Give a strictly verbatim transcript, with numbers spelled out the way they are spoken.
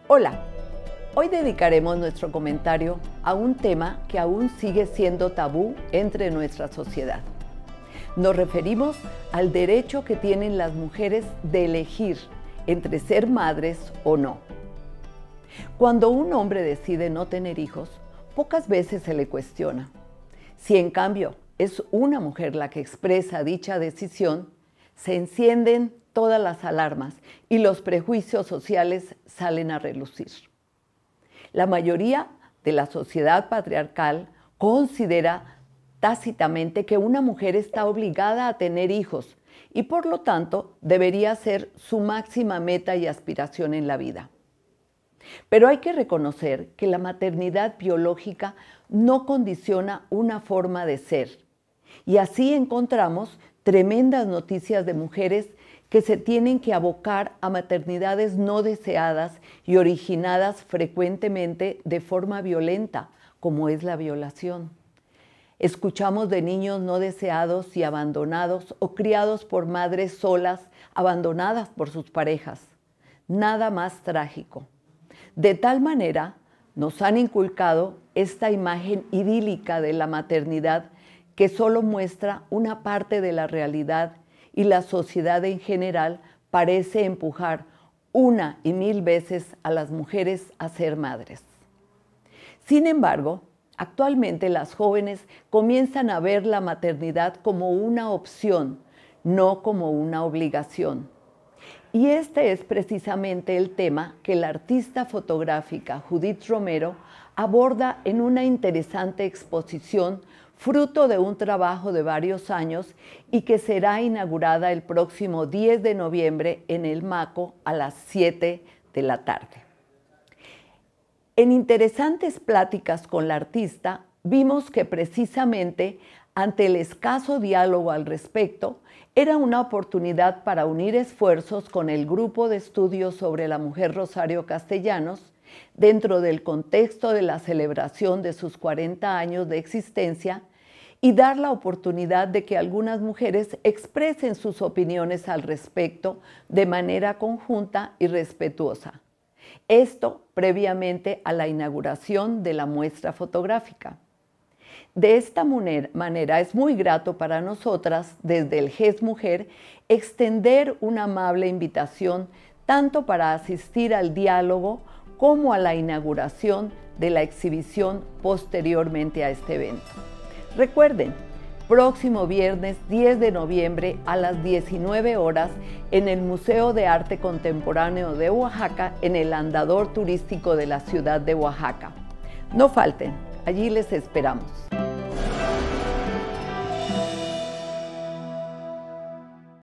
Hola, hoy dedicaremos nuestro comentario a un tema que aún sigue siendo tabú entre nuestra sociedad. Nos referimos al derecho que tienen las mujeres de elegir entre ser madres o no. Cuando un hombre decide no tener hijos, pocas veces se le cuestiona. Si en cambio es una mujer la que expresa dicha decisión, se encienden todas las alarmas y los prejuicios sociales salen a relucir. La mayoría de la sociedad patriarcal considera tácitamente que una mujer está obligada a tener hijos y por lo tanto debería ser su máxima meta y aspiración en la vida. Pero hay que reconocer que la maternidad biológica no condiciona una forma de ser, y así encontramos tremendas noticias de mujeres que se tienen que abocar a maternidades no deseadas y originadas frecuentemente de forma violenta, como es la violación. Escuchamos de niños no deseados y abandonados o criados por madres solas, abandonadas por sus parejas. Nada más trágico. De tal manera, nos han inculcado esta imagen idílica de la maternidad que solo muestra una parte de la realidad y la sociedad en general parece empujar una y mil veces a las mujeres a ser madres. Sin embargo, actualmente las jóvenes comienzan a ver la maternidad como una opción, no como una obligación. Y este es precisamente el tema que la artista fotográfica Judith Romero aborda en una interesante exposición fruto de un trabajo de varios años y que será inaugurada el próximo diez de noviembre en el Maco a las siete de la tarde. En interesantes pláticas con la artista vimos que precisamente ante el escaso diálogo al respecto, era una oportunidad para unir esfuerzos con el grupo de estudios sobre la mujer Rosario Castellanos dentro del contexto de la celebración de sus cuarenta años de existencia y dar la oportunidad de que algunas mujeres expresen sus opiniones al respecto de manera conjunta y respetuosa. Esto previamente a la inauguración de la muestra fotográfica. De esta manera es muy grato para nosotras, desde el G E S Mujer, extender una amable invitación tanto para asistir al diálogo como a la inauguración de la exhibición posteriormente a este evento. Recuerden, próximo viernes diez de noviembre a las diecinueve horas en el Museo de Arte Contemporáneo de Oaxaca, en el andador turístico de la ciudad de Oaxaca. No falten, allí les esperamos.